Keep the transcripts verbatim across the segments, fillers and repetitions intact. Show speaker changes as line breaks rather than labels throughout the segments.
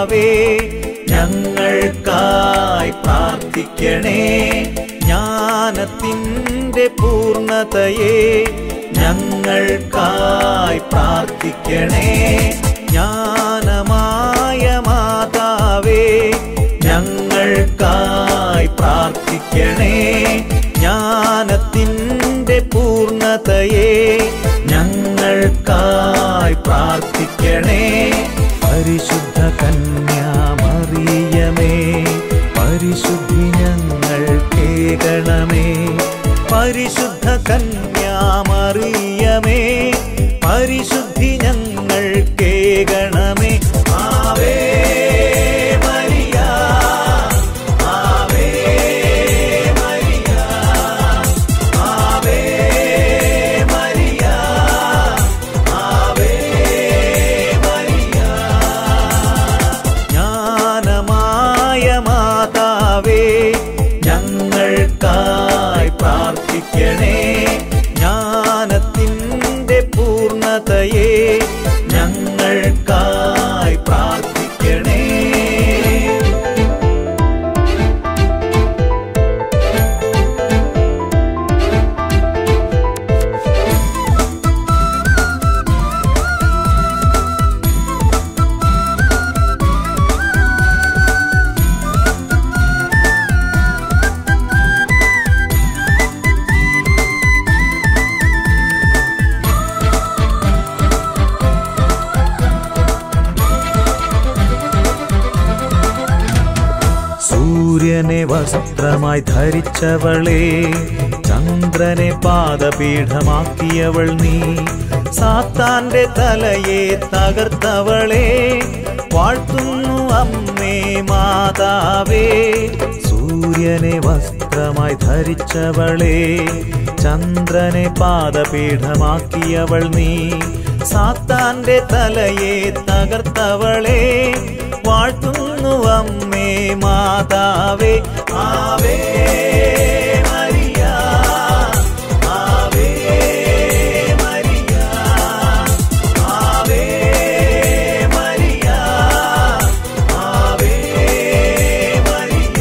മാതാവേ ഞങ്ങൾക്കായി പ്രാർത്ഥിക്കണേ. ജ്ഞാനത്തിൻ്റെ പൂർണ്ണതയെ ഞങ്ങൾക്കായി പ്രാർത്ഥിക്കണേ. ജ്ഞാനമായ മാതാവേ ഞങ്ങൾക്കായി പ്രാർത്ഥിക്കണേ. ജ്ഞാനത്തിൻ്റെ പൂർണ്ണതയെ ഞങ്ങൾക്കായി പ്രാർത്ഥിക്കണേ. പരിശുദ്ധ കന്യാമറിയമേ പരിശുദ്ധി ഞങ്ങൾക്കേകണമേ. പരിശുദ്ധ കന്യാമറിയമേ പരിശുദ്ധി ഞങ്ങൾക്കേകണമേ. ആവേ മരിയ ആവേ മരിയ ആവേ മരിയ ആവേ മരിയ. ജ്ഞാനമായ മാതാവേ ഞങ്ങൾക്കായി പ്രാർത്ഥിക്കണേ. ജ്ഞാനത്തിൻ്റെ പൂർണ്ണതയെ ഞങ്ങൾക്കായി പ്രാർത്ഥിക്കണേ. സൂര്യനെ വസ്ത്രമായി ധരിച്ചവളേ ചന്ദ്രനെ പാദപീഠമാക്കിയവൾ നീ. സാത്താന്റെ തലയെ തകർത്തവളേ വാഴ്ത്തുന്നു അമ്മേ മാതാവേ. സൂര്യനെ വസ്ത്രമായി ധരിച്ചവളേ ചന്ദ്രനെ പാദപീഠമാക്കിയവൾ നീ. സാത്താന്റെ തലയെ തകർത്തവളേ വാഴ്ത്തുന്നു അമ്മേ മാതാവേ. ആവേ മരിയ ആവേ മരിയ ആവേ മരിയ ആവേ മരിയ.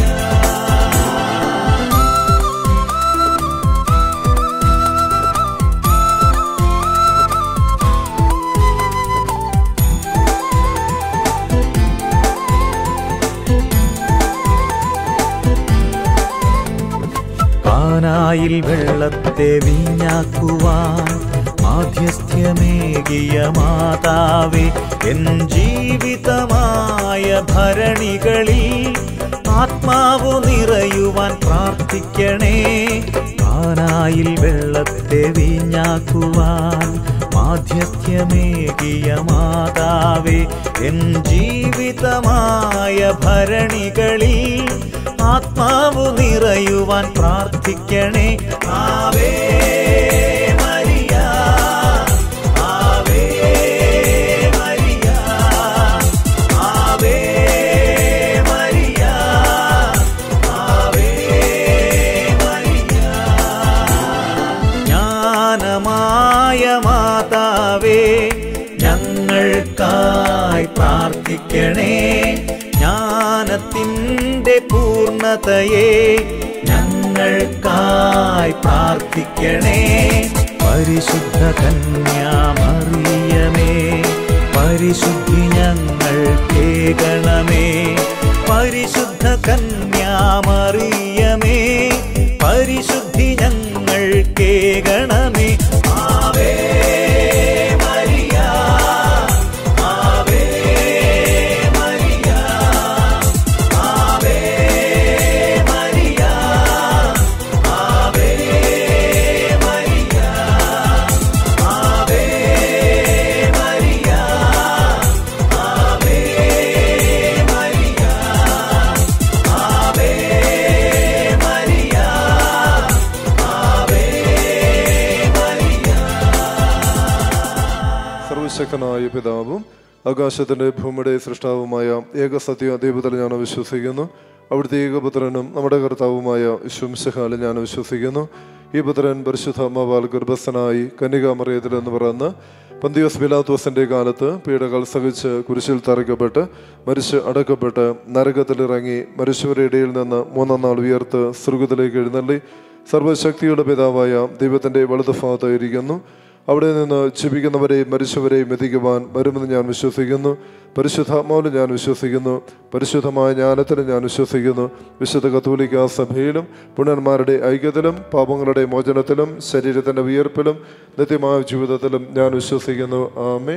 കാനായിൽ വെള്ളത്തെ വീഞ്ഞാക്കുവാൻ മാധ്യസ്ഥ്യമേകിയ മാതാവേ എൻ ജീവിതമായ ഭരണികളിൽ ആത്മാവു നിറയുവാൻ പ്രാർത്ഥിക്കണേ. കാനായിൽ വെള്ളത്തെ വീഞ്ഞാക്കുവാൻ മാധ്യസ്ഥ്യമേകിയ മാതാവേ എൻ ജീവിതമായ ഭരണികളിൽ ആത്മാവു നിറയുവാൻ പ്രാർത്ഥിക്കണേ. ആവേ മരിയ ആവേ മരിയ ആവേ മരിയ ആവേ മരിയ. ജ്ഞാനമായ മാതാവേ ഞങ്ങൾക്കായി പ്രാർത്ഥിക്കണേ. ജ്ഞാനത്തിൻ്റെ പൂർണ്ണതയെ ഞങ്ങൾക്കായി പ്രാർത്ഥിക്കണേ. പരിശുദ്ധ കന്യാമറിയമേ പരിശുദ്ധി ഞങ്ങൾക്കേകണമേ. പരിശുദ്ധ കന്യാമറിയമേ പരിശുദ്ധി ഞങ്ങൾക്കേകണമേ. ആവേ മരിയ ആവേ മരിയ ആവേ മരിയ ആവേ മരിയ ആവേ മരിയ ആവേ മരിയ ആവേ മരിയ ആവേ മരിയ.
സർവശക്തനായ പിതാവും ആകാശത്തിന്റെ ഭൂമിയുടെ സൃഷ്ടാവുമായ ഏകസത്യ ദൈവത്തിൽ ഞാൻ വിശ്വസിക്കുന്നു. അവിടുത്തെ ഏകപുത്രനും നമ്മുടെ കർത്താവുമായ യേശു മിശിഹായിൽ ഞാൻ വിശ്വസിക്കുന്നു. ഈ പുത്രൻ പരിശുദ്ധാത്മാവാൽ ഗർഭസ്ഥനായി കന്യകാമറിയത്തിൽ എന്ന് പറയുന്ന പന്തിയോസ് പിലാത്തോസിന്റെ കാലത്ത് പീഡകൾ സഹിച്ച് കുരിശിൽ തറയ്ക്കപ്പെട്ട് മരിച്ച് അടക്കപ്പെട്ട് നരകത്തിലിറങ്ങി മരിച്ചവരുടെ ഇടയിൽ നിന്ന് മൂന്നാം നാൾ ഉയർത്ത് സ്വർഗ്ഗത്തിലേക്ക് എഴുന്നള്ളി സർവശക്തിയുടെ പിതാവായ ദൈവത്തിന്റെ വലതുഭാഗത്ത് ഇരിക്കുന്നു. അവിടെ നിന്ന് ജീവിക്കുന്നവരെയും മരിച്ചവരെയും എത്തിക്കുവാൻ വരുമെന്ന് ഞാൻ വിശ്വസിക്കുന്നു. പരിശുദ്ധാത്മാവിലും ഞാൻ വിശ്വസിക്കുന്നു. പരിശുദ്ധമായ ജ്ഞാനത്തിലും ഞാൻ വിശ്വസിക്കുന്നു. വിശുദ്ധ കത്തോലിക്ക സഭയിലും പുണ്യന്മാരുടെ ഐക്യത്തിലും പാപങ്ങളുടെ മോചനത്തിലും ശരീരത്തിന്റെ ഉയർപ്പിലും നിത്യമായ ജീവിതത്തിലും ഞാൻ വിശ്വസിക്കുന്നു. ആമേൻ.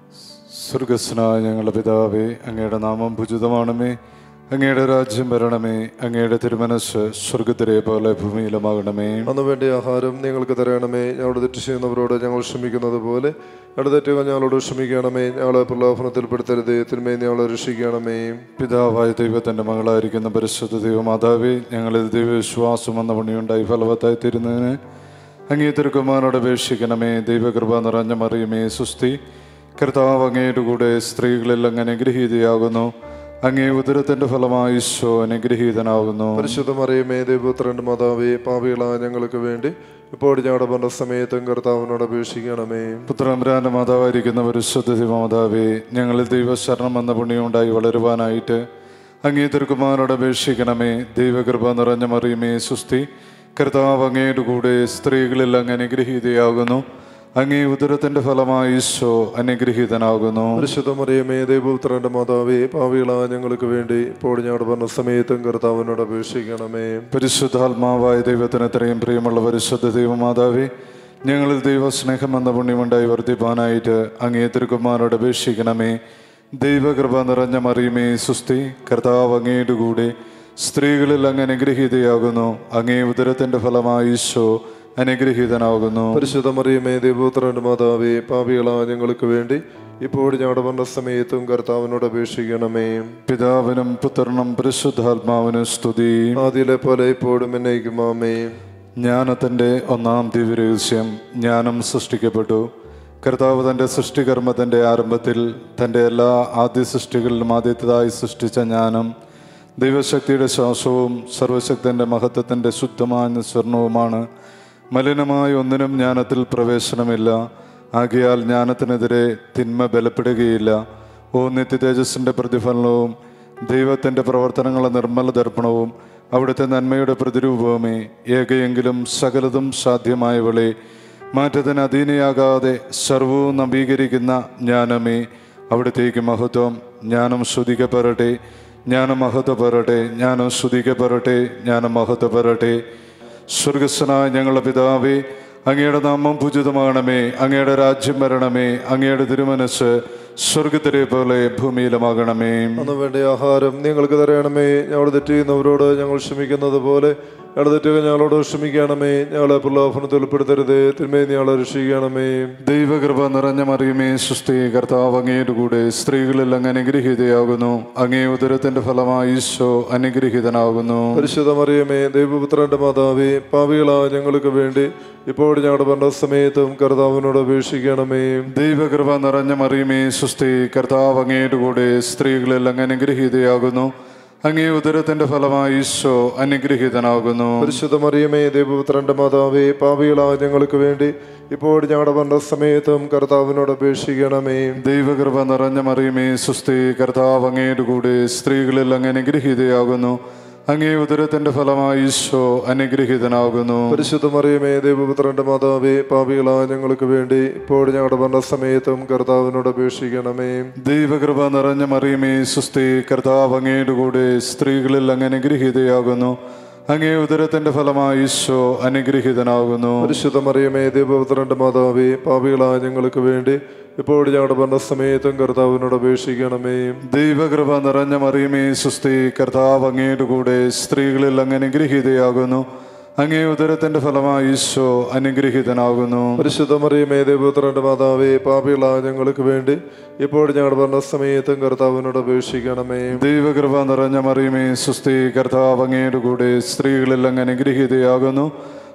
സ്വർഗസ്നായ ഞങ്ങളുടെ പിതാവേ, അങ്ങയുടെ നാമം പൂജിതമാണമേ. അങ്ങയുടെ രാജ്യം വരണമേ. അങ്ങയുടെ തിരുമനസ് സ്വർഗത്തിലെ പോലെ ഭൂമിയിലുമാകണമേ.
അന്ന് വേണ്ട ആഹാരം ഞങ്ങൾക്ക് തരണമേ. ഞങ്ങളുടെ തെറ്റ് ചെയ്യുന്നവരോട് ഞങ്ങൾ ക്ഷമിക്കുന്നത് പോലെ ഞങ്ങളുടെ തെറ്റുകൾ ഞങ്ങളോട് ക്ഷമിക്കണമേ. ഞങ്ങളെ പ്രലോഭനത്തിൽപ്പെടുത്തരുത്, തിന്മയെ ഞങ്ങളെ രക്ഷിക്കണമേ.
പിതാവായ ദൈവത്തിന്റെ മകളായിരിക്കുന്ന പരിശുദ്ധ ദൈവമാതാവേ, ഞങ്ങളിൽ ദൈവവിശ്വാസം എന്ന പുണ്യമുണ്ടായി ഫലവത്തായി തീരുന്നതിന് അങ്ങേ തിരുക്കുമാരനോട് അപേക്ഷിക്കണമേ. ദൈവകൃപ നിറഞ്ഞ മറിയമേ സുസ്തി, കർത്താവ് അങ്ങയുടെ കൂടെ സ്ത്രീകളിൽ അങ്ങ് അനുഗ്രഹീതയാകുന്നു. അങ്ങേ ഉദരത്തിന്റെ ഫലമായി ഈശോ അനുഗ്രഹീതനാകുന്നു.
പരിശുദ്ധ മറിയമേ ദൈവപുത്രന്റെ മാതാവേ, പാപികളായ ഞങ്ങൾക്ക് വേണ്ടി ഇപ്പോൾ ഞങ്ങളുടെ മരണ സമയത്തും കർത്താവിനോട് അപേക്ഷിക്കണമേ.
പുത്രമ്പുരാന്റെ മാതാവായിരിക്കുന്ന പരിശുദ്ധ ദൈവമാതാവേ, ഞങ്ങളിൽ ദൈവശരണം എന്ന പുണ്യമുണ്ടായി വളരുവാനായിട്ട് അങ്ങേ തിരുക്കുമാരനോട് അപേക്ഷിക്കണമേ. ദൈവകൃപ നിറഞ്ഞ മറിയമേ സുസ്തി, കർത്താവ് അങ്ങയുടെ കൂടെ സ്ത്രീകളിൽ അങ്ങ് അനുഗ്രഹീതയാകുന്നു. അങ്ങേ ഉദരത്തിന്റെ ഫലമായി ഈശോ അനുഗ്രഹീതനാകുന്നു.
പരിശുദ്ധ മറിയമേ ദൈവപുത്രന്റെ മാതാവേ, പാപികളായ ഞങ്ങൾക്ക് വേണ്ടി ഇപ്പോൾ ഞങ്ങളുടെ മരണ സമയത്തും കർത്താവിനോട് അപേക്ഷിക്കണമേ.
പരിശുദ്ധാത്മാവായ ദൈവത്തിന് എത്രയും പ്രിയമുള്ള പരിശുദ്ധ ദൈവമാതാവേ, ഞങ്ങളിൽ ദൈവസ്നേഹം എന്ന പുണ്യമുണ്ടായി വർദ്ധിപ്പാനായിട്ട് അങ്ങേ തിരുക്കുമാരനോട് അപേക്ഷിക്കണമേ. ദൈവകൃപ നിറഞ്ഞ മറിയമേ സുസ്തി, കർത്താവ് അങ്ങയുടെ കൂടെ സ്ത്രീകളിൽ അങ്ങ് അനുഗ്രഹീതയാകുന്നു. അങ്ങേ ഉദരത്തിന്റെ ഫലമായി ഈശോ അനുഗ്രഹീതനാകുന്നു.
പരിശുദ്ധ മറിയമേ ദൈവപുത്രന്റെ മാതാവേ, പാപികളായ ഞങ്ങൾക്ക് വേണ്ടി ഇപ്പോൾ ഞങ്ങളുടെ മരണ സമയത്തും കർത്താവിനോട് അപേക്ഷിക്കണമേ.
പിതാവിനും പുത്രനും പരിശുദ്ധാത്മാവിനും സ്തുതി.
ആദിയിലെ പോലെ ഇപ്പോഴും എന്നേക്കും ആമേൻ.
ജ്ഞാനത്തിന്റെ ഒന്നാം ദിവ്യരഹസ്യം. ജ്ഞാനം സൃഷ്ടിക്കപ്പെട്ടു. കർത്താവ് തൻ്റെ സൃഷ്ടികർമ്മത്തിൻ്റെ ആരംഭത്തിൽ തൻ്റെ എല്ലാ ആദ്യ സൃഷ്ടികളിലും ആദ്യത്തേതായി സൃഷ്ടിച്ച ജ്ഞാനം ദൈവശക്തിയുടെ ശ്വാസവും സർവശക്തൻ്റെ മഹത്വത്തിൻ്റെ ശുദ്ധമായ സ്വർണവുമാണ്. മലിനമായ ഒന്നിനും ജ്ഞാനത്തിൽ പ്രവേശനമില്ല. ആകയാൽ ജ്ഞാനത്തിനെതിരെ തിന്മ ബലപ്പെടുകയില്ല. ഓ നിത്യ തേജസ്സിൻ്റെ പ്രതിഫലനവും ദൈവത്തിൻ്റെ പ്രവർത്തനങ്ങളുടെ നിർമ്മല ദർപ്പണവും അവിടുത്തെ നന്മയുടെ പ്രതിരൂപവുമേ, ഏകയെങ്കിലും സകലതും സാധ്യമായവളെ, മാറ്റത്തിന് അധീനയാകാതെ സർവവും നവീകരിക്കുന്ന ജ്ഞാനമേ, അവിടത്തേക്ക് മഹത്വം. ജ്ഞാനം സ്തുതിക്കപ്പെടട്ടെ, ജ്ഞാനം മഹത്വപ്പെടട്ടെ, ജ്ഞാനം സ്തുതിക്കപ്പെടട്ടെ, ജ്ഞാനം മഹത്വപ്പെടട്ടെ. സ്വർഗസ്വനായ ഞങ്ങളുടെ പിതാവേ, അങ്ങയുടെ നാമം പൂജിതമാകണമേ. അങ്ങയുടെ രാജ്യം വരണമേ. അങ്ങയുടെ തിരുമനസ് സ്വർഗത്തിലെ പോലെ ഭൂമിയിലുമാകണമേ.
അന്ന് വേണ്ട ആഹാരം ഞങ്ങൾക്ക് തരണമേ. ഞങ്ങളുടെ തെറ്റ് ചെയ്യുന്നവരോട് ഞങ്ങൾ ക്ഷമിക്കുന്നത് പോലെ ഞങ്ങളുടെ തെറ്റുകൾ ഞങ്ങളോട് ക്ഷമിക്കണമേ. ഞങ്ങളെ പ്രലോഭനത്തിൽ ഉൾപ്പെടുത്തരുത്, തിന്മയെ ഞങ്ങളെ രക്ഷിക്കണമേ.
ദൈവകൃപ നിറഞ്ഞ മറിയമേ സുസ്തി, കർത്താവ് അങ്ങയുടെ കൂടെ സ്ത്രീകളിൽ അങ്ങ് അനുഗ്രഹീതയാകുന്നു. അങ്ങേ ഉദരത്തിന്റെ ഫലമായി ഈശോ അനുഗ്രഹീതനാകുന്നു.
പരിശുദ്ധ മറിയമേ ദൈവപുത്രന്റെ മാതാവേ, പാപികളായ ഞങ്ങൾക്ക് വേണ്ടി ഇപ്പോൾ ഞങ്ങളുടെ മരണ സമയത്തും കർത്താവിനോട് അപേക്ഷിക്കണമേ.
ദൈവകൃപ നിറഞ്ഞ മറിയമേ സുസ്തി, കർത്താവ് അങ്ങയുടെ കൂടെ സ്ത്രീകളിൽ അങ്ങ് അനുഗ്രഹീതയാകുന്നു. അങ്ങേ ഉദരത്തിന്റെ ഫലമായി ഈശോ അനുഗ്രഹീതനാകുന്നു.
പരിശുദ്ധ മറിയമേ ദൈവപുത്രന്റെ മാതാവേ, പാപികളായ ഞങ്ങൾക്ക് വേണ്ടി ഇപ്പോൾ ഞങ്ങളുടെ മരണ സമയത്തും കർത്താവിനോട് അപേക്ഷിക്കണമേ.
ദൈവകൃപ നിറഞ്ഞ മറിയമേ സുസ്തി, കർത്താവ് അങ്ങയുടെ കൂടെ സ്ത്രീകളിൽ അങ്ങ് അനുഗ്രഹീതയാകുന്നു. അങ്ങേ ഉദരത്തിന്റെ ഫലമായി ഈശോ അനുഗ്രഹീതനാകുന്നു.
പരിശുദ്ധ മറിയമേ ദൈവപുത്രന്റെ മാതാവേ, പാപികളായ ഞങ്ങൾക്ക് വേണ്ടി ഇപ്പോൾ ഞങ്ങളുടെ മരണസമയത്തും കർത്താവിനോട് അപേക്ഷിക്കണമേ.
ദൈവകൃപ നിറഞ്ഞ മറിയമേ സുസ്തി, കർത്താവ് അങ്ങയുടെ കൂടെ സ്ത്രീകളിൽ അങ്ങ് അനുഗ്രഹീതയാകുന്നു. അങ്ങേ ഉദരത്തിന്റെ ഫലമായി ഈശോ അനുഗ്രഹീതനാകുന്നു.
പരിശുദ്ധ മറിയമേ ദൈവപുത്രന്റെ മാതാവേ, പാപികളായ ഞങ്ങൾക്ക് വേണ്ടി ഇപ്പോൾ ഞങ്ങളുടെ മരണസമയത്തും കർത്താവിനോട് അപേക്ഷിക്കണമേ.
ദൈവകൃപ നിറഞ്ഞ മറിയമേ സുസ്തി, കർത്താവ് അങ്ങയുടെ കൂടെ സ്ത്രീകളിൽ അങ്ങ് അനുഗ്രഹീതയാകുന്നു. അങ്ങേ ഉദരത്തിന്റെ ഫലമായി ഈശോ അനുഗ്രഹീതനാകുന്നു.
പരിശുദ്ധ മറിയമേ ദൈവപുത്രന്റെ മാതാവേ, പാപികളായ ഞങ്ങൾക്ക് വേണ്ടി ഇപ്പോൾ ഞങ്ങളുടെ മരണസമയത്തും കർത്താവിനോട് അപേക്ഷിക്കണമേ.
ദൈവകൃപ നിറഞ്ഞ മറിയമേ സുസ്തി, കർത്താവ് അങ്ങയുടെ കൂടെ സ്ത്രീകളിൽ അങ്ങ് അനുഗ്രഹീതയാകുന്നു.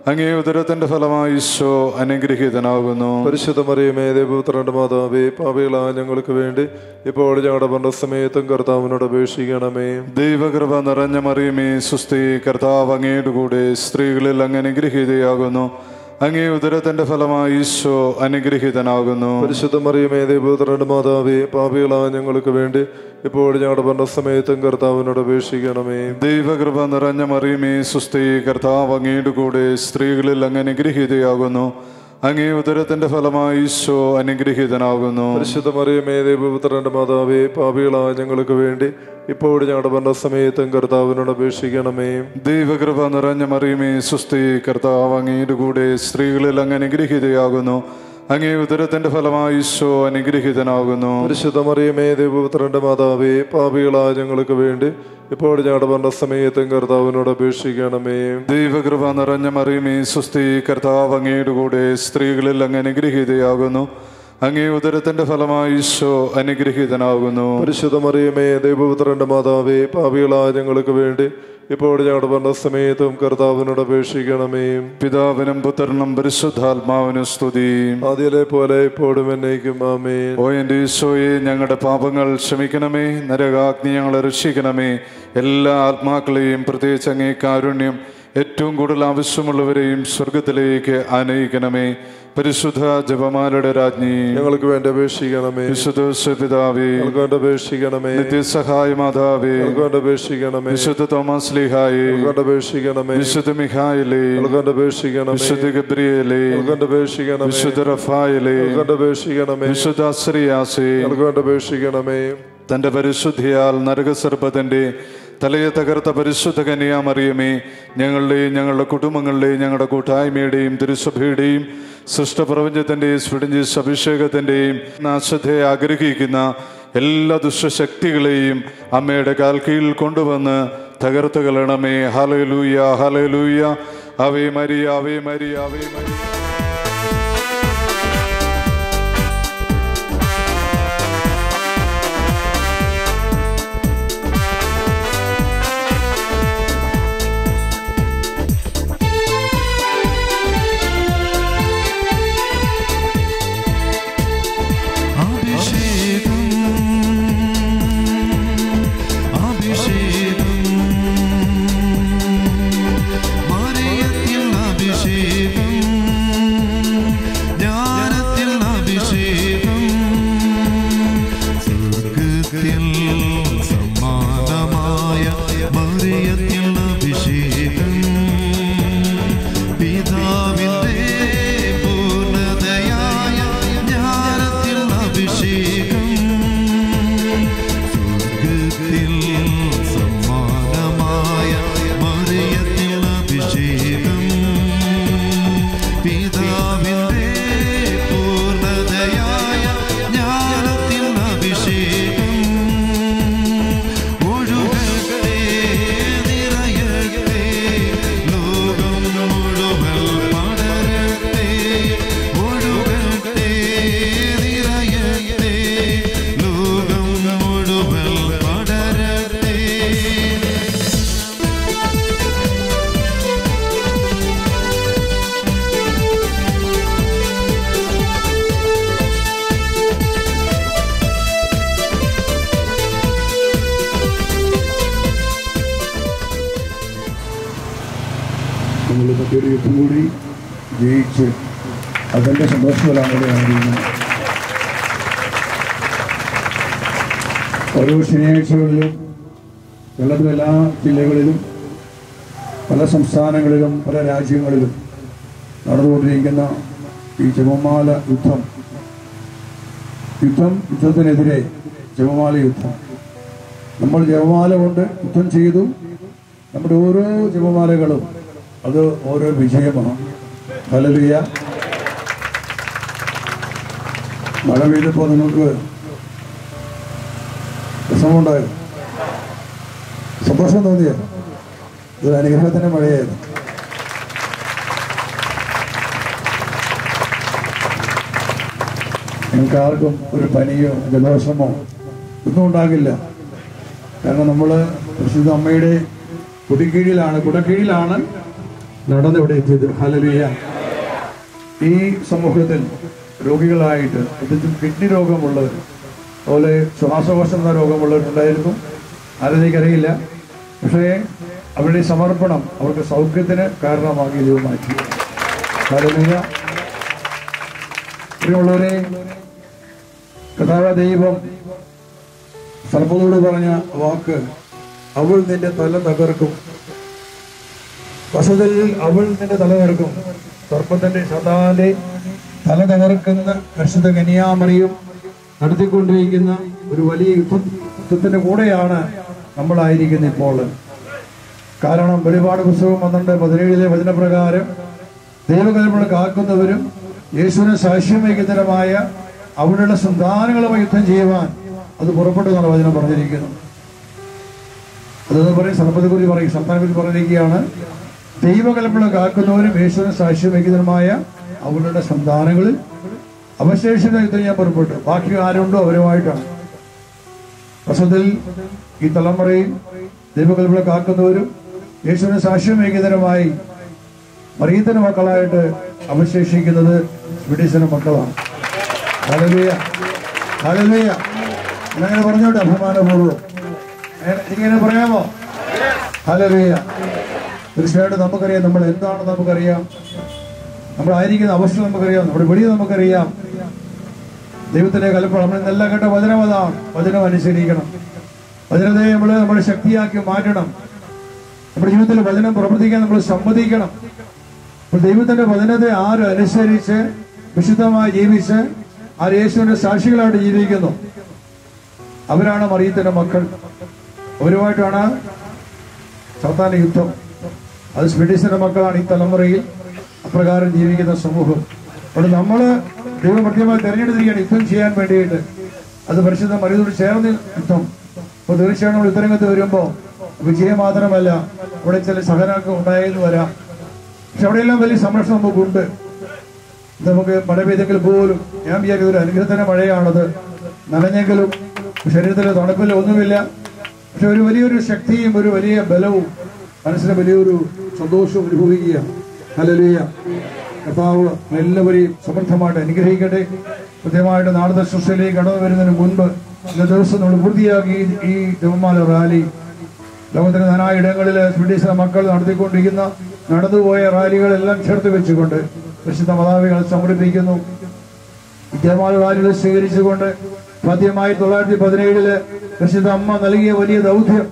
അങ്ങേ ഉദരത്തിന്റെ ഫലമായി ഈശോ അനുഗ്രഹീതനാകുന്നു.
പരിശുദ്ധ മറിയമേ ദൈവപുത്രന്റെ മാതാവേ, പാപികളായ ഞങ്ങൾക്ക് വേണ്ടി ഇപ്പോൾ ഞങ്ങളുടെ മരണസമയത്തും കർത്താവിനോട് അപേക്ഷിക്കണമേ.
ദൈവകൃപ നിറഞ്ഞ മറിയമേ സുസ്തി, കർത്താവ് അങ്ങയുടെ കൂടെ സ്ത്രീകളിൽ അങ്ങ് അനുഗ്രഹീതയാകുന്നു. അങ്ങേ ഉദരത്തിന്റെ ഫലമായി ഈശോ അനുഗ്രഹീതനാകുന്നു.
പരിശുദ്ധ മറിയമേ ദൈവപുത്രന്റെ മാതാവേ, പാപികളായ ഞങ്ങൾക്ക് വേണ്ടി ഇപ്പോൾ ഞങ്ങളുടെ മരണസമയത്തും കർത്താവിനോട് അപേക്ഷിക്കണമേ.
ദൈവകൃപ നിറഞ്ഞ മറിയമേ സുസ്തി, കർത്താവ് അങ്ങയുടെ കൂടെ സ്ത്രീകളിൽ അങ്ങ് അനുഗ്രഹീതയാകുന്നു. അങ്ങേ ഉദരത്തിന്റെ ഫലമായി ഈശോ അനുഗ്രഹീതനാകുന്നു.
പരിശുദ്ധ മറിയമേ ദൈവപുത്രന്റെ മാതാവേ, പാപികളായ ഞങ്ങൾക്ക് വേണ്ടി ഇപ്പോൾ ഞങ്ങളുടെ മരണസമയത്തും കർത്താവിനോട് അപേക്ഷിക്കണമേ.
ദൈവകൃപ നിറഞ്ഞ മറിയമേ സുസ്തി, കർത്താവ് അങ്ങയുടെ കൂടെ സ്ത്രീകളിൽ അങ്ങ് അനുഗ്രഹീതയാകുന്നു. അങ്ങേ ഉദരത്തിന്റെ ഫലമായി ഈശോ അനുഗ്രഹീതനാകുന്നു.
പരിശുദ്ധ മറിയമേ ദൈവപുത്രന്റെ മാതാവേ, പാപികളായ ഞങ്ങൾക്ക് വേണ്ടി ഇപ്പോൾ ഞങ്ങളുടെ മരണസമയത്തും കർത്താവിനോട് അപേക്ഷിക്കണമേ.
ദൈവകൃപ നിറഞ്ഞ മറിയമേ സുസ്തി, കർത്താവ് അങ്ങയുടെ കൂടെ സ്ത്രീകളിൽ അങ്ങ് അനുഗ്രഹീതയാകുന്നു. അങ്ങേ ഉദരത്തിന്റെ ഫലമായി ഈശോ അനുഗ്രഹീതനാകുന്നു.
പരിശുദ്ധ മറിയമേ ദൈവപുത്രന്റെ മാതാവേ, പാപികളായ ഞങ്ങൾക്ക് വേണ്ടി ഇപ്പോൾ ഞങ്ങളുടെ മരണസമയത്തും കർത്താവിനോട് അപേക്ഷിക്കണമേ.
പിതാവിനും പുത്രനും പരിശുദ്ധാത്മാവിനും സ്തുതി.
ആദ്യയിലെ പോലെ ഇപ്പോഴും എന്നേക്കും ആമേൻ.
ഓ എൻ്റെ ഈശോയെ, ഞങ്ങളുടെ പാപങ്ങൾ ക്ഷമിക്കണമേ, നരകാഗ്നി ഞങ്ങളെ രക്ഷിക്കണമേ. എല്ലാ ആത്മാക്കളെയും പ്രത്യേകിച്ച് അങ്ങേ കാരുണ്യം ഏറ്റവും കൂടുതൽ ആവശ്യമുള്ളവരെയും സ്വർഗത്തിലേക്ക് ആനയിക്കണമേ. പരിശുദ്ധ ജപമാലയുടെ രാജ്ഞി ഞങ്ങൾക്ക് വേണ്ടി അപേക്ഷിക്കണമേ. വിശുദ്ധ പിതാവേ ഞങ്ങൾക്ക് വേണ്ടി അപേക്ഷിക്കണമേ. നിത്യസഹായ മാതാവേ ഞങ്ങൾക്ക് വേണ്ടി അപേക്ഷിക്കണമേ. വിശുദ്ധ തോമസ് ലീഹായേ ഞങ്ങൾക്ക് വേണ്ടി അപേക്ഷിക്കണമേ. വിശുദ്ധ മിഖായേലേ ഞങ്ങൾക്ക് വേണ്ടി അപേക്ഷിക്കണമേ. വിശുദ്ധ ഗബ്രിയേലേ ഞങ്ങൾക്ക് വേണ്ടി അപേക്ഷിക്കണമേ. വിശുദ്ധ റഫായേലേ ഞങ്ങൾക്ക് വേണ്ടി അപേക്ഷിക്കണമേ. വിശുദ്ധ അസ്രിയാസേ ഞങ്ങൾക്ക് വേണ്ടി അപേക്ഷിക്കണമേ. തന്റെ പരിശുദ്ധിയാൽ നരകസർപ്പത്തിന്റെ തലയെ തകർത്ത പരിശുദ്ധ കന്യാമറിയമേ, ഞങ്ങളുടെയും ഞങ്ങളുടെ കുടുംബങ്ങളുടെയും ഞങ്ങളുടെ കൂട്ടായ്മയുടെയും തിരുസഭയുടെയും സൃഷ്ടപ്രപഞ്ചത്തിൻ്റെയും സ്ഫുടഞ്ചിസ് അഭിഷേകത്തിൻ്റെയും നാശത്തെ ആഗ്രഹിക്കുന്ന എല്ലാ ദുഷ്ടശക്തികളെയും അമ്മയുടെ കാൽ കീഴിൽ കൊണ്ടുവന്ന് തകർത്ത് കളയണമേ. ഹല്ലേലൂയ ഹല്ലേലൂയ. ആവേ മരിയ ആവേ മരിയ ആവേ മരിയ.
ഒരു യുദ്ധം കൂടി ജയിച്ച് അതിൻ്റെ സന്തോഷത്തിലാണ് ആഗ്രഹിക്കുന്നത്. ഓരോ ശനിയാഴ്ചകളിലും കേരളത്തിലെ എല്ലാ ജില്ലകളിലും പല സംസ്ഥാനങ്ങളിലും പല രാജ്യങ്ങളിലും നടന്നുകൊണ്ടിരിക്കുന്ന ഈ ജപമാല യുദ്ധം യുദ്ധം യുദ്ധത്തിനെതിരെ ജപമാല യുദ്ധം. നമ്മൾ ജപമാല കൊണ്ട് യുദ്ധം ചെയ്തു. നമ്മുടെ ഓരോ ജപമാലകളും അത് ഓരോ വിജയമാണ്. ഹല്ലേലൂയ. മഴ പെയ്തപ്പോൾ നിങ്ങൾക്ക് വിഷമമുണ്ടായോ? സന്തോഷം തോന്നിയോ? ഇതൊരു അനുഗ്രഹത്തിൻ്റെ മഴയായിരുന്നു. നിങ്ങൾക്ക് ആർക്കും ഒരു പനിയോ ജലദോഷമോ ഒന്നും ഉണ്ടാകില്ല. കാരണം നമ്മൾ പരിശുദ്ധ അമ്മയുടെ കുടിക്കീഴിലാണ് കുടക്കീഴിലാണ് നടന്നിവിടെ എത്തിയത്. ഹല്ലേലൂയ. ഈ സമൂഹത്തിൽ രോഗികളായിട്ട് പ്രത്യേകിച്ചും കിഡ്നി രോഗമുള്ളവർ, അതുപോലെ ശ്വാസകോശ എന്ന രോഗമുള്ളവരുണ്ടായിരുന്നു. ആരെനിക്കറിയില്ല. പക്ഷേ അവരുടെ സമർപ്പണം അവർക്ക് സൗഖ്യത്തിന് കാരണമാക്കി ദൈവം മാറ്റി. ഹല്ലേലൂയ. പ്രിയമുള്ളവരെ, കർത്താവായ ദൈവം സർപ്പത്തോട് പറഞ്ഞ വാക്ക്, അവൾ നിന്റെ തല തകർക്കും. വസതിൽ അവൾ നിന്റെ തല തകർക്കും. സർപ്പത്തിന്റെ സദാന്റെ തല തകർക്കുന്ന പരിശുദ്ധ കന്യാമറിയും നടത്തിക്കൊണ്ടിരിക്കുന്ന ഒരു വലിയ യുദ്ധത്തിന്റെ കൂടെയാണ് നമ്മളായിരിക്കുന്നത് ഇപ്പോൾ. കാരണം വെളിപാട് പുസ്തകം പന്ത്രണ്ട് പതിനേഴിലെ വചനപ്രകാരം ദൈവകൽപ്പന കാക്കുന്നവരും യേശുവിനെ സാക്ഷ്യം വഹിക്കുന്നവരുമായ അവരുടെ സന്താനങ്ങളുമായി യുദ്ധം ചെയ്യുവാൻ അത് പുറപ്പെട്ടു എന്നാണ് വചനം പറഞ്ഞിരിക്കുന്നു. അതെന്ന് പറയും സർപ്പത്തെ കുറിച്ച് പറയും സന്താനത്തെ കുറിച്ച് പറഞ്ഞിരിക്കുകയാണ്, ദൈവകൽപ്പന കാക്കുന്നവരും യേശുവിനെ സാക്ഷ്യം വഹിക്കുന്നവരുമായ അവരുടെ സന്താനങ്ങളിൽ അവശേഷിത യുദ്ധം ഞാൻ പുറപ്പെട്ടു. ബാക്കി ആരുണ്ടോ അവരുമായിട്ടാണ്. വസത്തിൽ ഈ തലമുറയിൽ ദൈവകൽപ്പന കാക്കുന്നവരും യേശുവിനെ സാക്ഷ്യം വഹിക്കുന്നവരുമായി മറിയത്തിന്റെ മക്കളായിട്ട് അവശേഷിക്കുന്നത് സ്വീഡിഷിന്റെ മക്കളാണ്. ഹല്ലേലൂയ. ഹല്ലേലൂയ. അങ്ങനെ പറഞ്ഞോട്ടെ അഭിമാനപൂർവ്വം. ഇങ്ങനെ പറയാമോ? ഹല്ലേലൂയ. തീർച്ചയായിട്ടും നമുക്കറിയാം നമ്മൾ എന്താണെന്ന് നമുക്കറിയാം, നമ്മളായിരിക്കുന്ന അവസ്ഥ നമുക്കറിയാം, നമ്മുടെ വെളിയെ നമുക്കറിയാം. ദൈവത്തിന്റെ കൽപ്പന നമ്മൾ ഇന്നെല്ലാം കേട്ട വചനം അതാണ്. വചനം അനുസരിക്കണം. വചനത്തെ നമ്മൾ നമ്മുടെ ശക്തിയാക്കി മാറ്റണം. നമ്മുടെ ജീവിതത്തിൽ വചനം പ്രവർത്തിക്കാൻ നമ്മൾ സമ്മതിക്കണം. അപ്പോൾ ദൈവത്തിന്റെ വചനത്തെ ആര് അനുസരിച്ച് വിശുദ്ധമായി ജീവിച്ച് ആ യേശുവിന്റെ സാക്ഷികളായിട്ട് ജീവിക്കുന്നു, അവരാണ് മറിയത്തിന്റെ മക്കൾ. അവരുമായിട്ടാണ് സാത്താന്റെ യുദ്ധം. അത് സ്വീഡിഷിന്റെ മക്കളാണ് ഈ തലമുറയിൽ അപ്രകാരം ജീവിക്കുന്ന സമൂഹം. അപ്പോൾ നമ്മള് ദൈവം കൃത്യമായി തെരഞ്ഞെടുത്തിരിക്കുകയാണ് യുദ്ധം ചെയ്യാൻ വേണ്ടിയിട്ട്. അത് പരിശുദ്ധ മറിയത്തോട് ചേർന്ന് യുദ്ധം. അപ്പോൾ തീർച്ചയായും നമ്മൾ യുദ്ധരംഗത്ത് വരുമ്പോൾ വിജയം മാത്രമല്ല, ഇവിടെ ചില സഹനമൊക്കെ ഉണ്ടായെന്ന് വരാം. പക്ഷെ അവിടെയെല്ലാം വലിയ സംരക്ഷണം നമുക്കുണ്ട്. നമുക്ക് മഴ പെയ്തെങ്കിൽ പോലും ഞാൻ വിചാരിക്കുന്ന ഒരു അനുഗ്രഹത്തിന്റെ മഴയാണത്. നനഞ്ഞെങ്കിലും ശരീരത്തിലെ തണുപ്പിലും ഒന്നുമില്ല. പക്ഷെ ഒരു വലിയൊരു ശക്തിയും ഒരു വലിയ ബലവും മനസ്സിന് വലിയൊരു സന്തോഷവും അനുഭവിക്കുകയാണ്. ഹല്ലേലൂയ. കർത്താവ് എല്ലാവരെയും സമൃദ്ധമായിട്ട് അനുഗ്രഹിക്കട്ടെ. കൃത്യമായിട്ട് നാളത്തെ ശുശ്രൂഷയിലേക്ക് കടന്നു വരുന്നതിന് മുൻപ് ഇന്ന ദിവസം നമ്മൾ പൂർത്തിയാക്കി ഈ ജപമാല റാലി ലോകത്തിന്റെ നാനാ ഇടങ്ങളിൽ സ്വീഡിഷ് മക്കൾ നടത്തിക്കൊണ്ടിരിക്കുന്ന നടന്നുപോയ റാലികളെല്ലാം ചേർത്ത് വെച്ചുകൊണ്ട് പരിശുദ്ധ മാതാവികൾ സമർപ്പിക്കുന്നു. ജപമാല റാലികൾ സ്വീകരിച്ചുകൊണ്ട് ആദ്യമായി തൊള്ളായിരത്തി പതിനേഴില് പരിശുദ്ധ അമ്മ നൽകിയ വലിയ ദൗത്യം,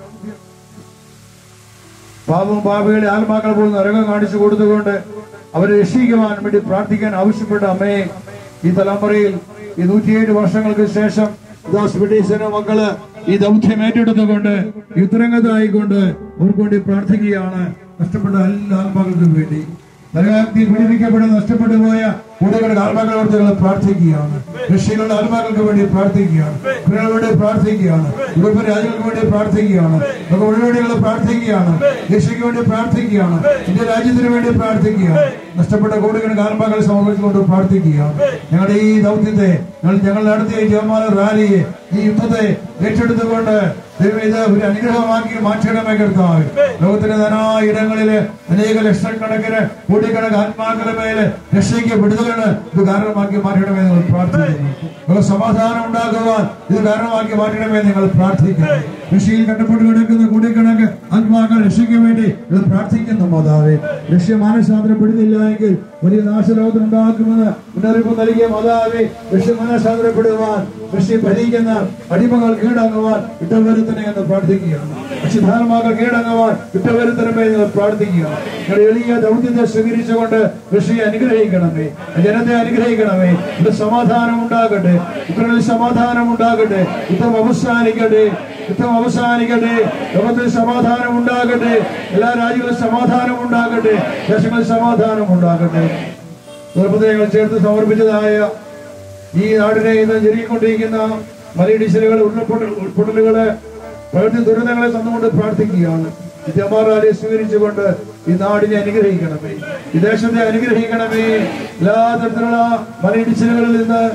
പാപവും പാപികളുടെ ആത്മാക്കൾ പോലും നരകം കാണിച്ചു കൊടുത്തുകൊണ്ട് അവരെ രക്ഷിക്കുവാൻ വേണ്ടി പ്രാർത്ഥിക്കാൻ ആവശ്യപ്പെട്ട അമ്മയെ ഈ തലമുറയിൽ ഈ നൂറ്റിയേഴ് വർഷങ്ങൾക്ക് ശേഷം സ്വീഡിഷിന്റെ മക്കള് ഈ ദൗത്യം ഏറ്റെടുത്തുകൊണ്ട് യുദ്ധരംഗത്തായിക്കൊണ്ട് അവർക്ക് വേണ്ടി പ്രാർത്ഥിക്കുകയാണ്. നഷ്ടപ്പെട്ട എല്ലാ ആത്മാക്കൾക്കും വേണ്ടി, നരകാഗ്നി പീഡിപ്പിക്കപ്പെട്ട് നഷ്ടപ്പെട്ടു പോയ കൂടെകളുടെ ആത്മാക്കളോട് ഞങ്ങൾ പ്രാർത്ഥിക്കുകയാണ്. രക്ഷകളുടെ ആത്മാക്കൾക്ക് വേണ്ടി പ്രാർത്ഥിക്കുകയാണ്. കുട്ടികൾക്ക് വേണ്ടി പ്രാർത്ഥിക്കുകയാണ്. യൂറോപ്യൻ രാജ്യങ്ങൾക്ക് വേണ്ടി പ്രാർത്ഥിക്കുകയാണ്. നമുക്ക് മുഴുവൻ പ്രാർത്ഥിക്കുകയാണ്. രക്ഷയ്ക്ക് വേണ്ടി പ്രാർത്ഥിക്കുകയാണ്. ഇന്ത്യ രാജ്യത്തിന് വേണ്ടി പ്രാർത്ഥിക്കുകയാണ്. നഷ്ടപ്പെട്ട കോടികളുടെ ആത്മാക്കളെ സമർപ്പിച്ചുകൊണ്ട് പ്രാർത്ഥിക്കുകയാണ്. ഞങ്ങളുടെ ഈ ദൗത്യത്തെ ഞങ്ങൾ ഞങ്ങൾ നടത്തിയ ഈ ജപമാല റാലിയെ ഈ യുദ്ധത്തെ ഏറ്റെടുത്തുകൊണ്ട് ദൈവം ഇത് ഒരു അനുഗ്രഹമാക്കി മാറ്റണമേ കർത്താവ്. ലോകത്തിന്റെ നാനാ ഇടങ്ങളില് അനേക ലക്ഷക്കണക്കിന് കോടിക്കണക്കിന് ആത്മാക്കളുടെ മേലെ രക്ഷയ്ക്ക് വിടുതലാണ് ഇത് കാരണമാക്കി മാറ്റണമേ നിങ്ങൾ പ്രാർത്ഥിക്കുന്നു. സമാധാനം ഉണ്ടാക്കുവാൻ ഇത് കാരണമാക്കി മാറ്റണമേ നിങ്ങൾ പ്രാർത്ഥിക്കുന്നു. രക്ഷയിൽ കണ്ടപ്പെട്ട് കിടക്കുന്ന കോടിക്കണക്ക് ആത്മാക്കൾ രക്ഷയ്ക്ക് വേണ്ടി ഇത് പ്രാർത്ഥിക്കുന്നു. മാതാവേ, രക്ഷ മാനസാന്തരപ്പെടുന്നില്ല എങ്കിൽ വലിയ നാശലോകത്തിനുണ്ടാക്കുമെന്ന് മുന്നറിയിപ്പ് നൽകിയ മാതാവേ, രക്ഷ മാനസാന്തരപ്പെടുവാൻ രക്ഷയെ ഭരിക്കുന്ന അടിമകൾ കീഴടങ്ങുവാൻ ഇട്ടവരുത്തനെ എന്ന് പ്രാർത്ഥിക്കുകയാണ്. രക്ഷിതാത്മാക്കൾ കീഴടങ്ങുവാൻ ഇട്ടവരുത്തനമേ എന്ന് പ്രാർത്ഥിക്കുകയാണ്. ഞങ്ങളുടെ എളിയ ദൗത്യത്തെ സ്വീകരിച്ചുകൊണ്ട് രക്ഷയെ അനുഗ്രഹിക്കണമേ, ജനത്തെ അനുഗ്രഹിക്കണമേ. ഇവിടെ സമാധാനം ഉണ്ടാകട്ടെ, ഇത്രയിൽ സമാധാനം ഉണ്ടാകട്ടെ. യുദ്ധം അവസാനിക്കട്ടെ, യുദ്ധം അവസാനിക്കട്ടെ. ലോകത്തിൽ സമാധാനം ഉണ്ടാകട്ടെ, എല്ലാ രാജ്യങ്ങളിലും സമാധാനം ഉണ്ടാകട്ടെ, ദേശങ്ങളിൽ സമാധാനം ഉണ്ടാകട്ടെ. നിർബന്ധങ്ങൾ ചേർത്ത് സമർപ്പിച്ചതായ ഈ നാടിനെ ഇന്ന് ജനിക്കൊണ്ടിരിക്കുന്ന മലയിടിച്ചിലുകൾ, ഉരുൾപൊട്ടൽ ഉൾപ്പൊട്ടലുകള്, പ്രകൃതി ദുരിതങ്ങളെ തന്നുകൊണ്ട് പ്രാർത്ഥിക്കുകയാണ്. ജപമാല സ്വീകരിച്ചുകൊണ്ട് ഈ നാടിനെ അനുഗ്രഹിക്കണമേ, ഈ ദേശത്തെ അനുഗ്രഹിക്കണമേ. എല്ലാ തരത്തിലുള്ള മലയിടിച്ചിലുകളിൽ നിന്ന്,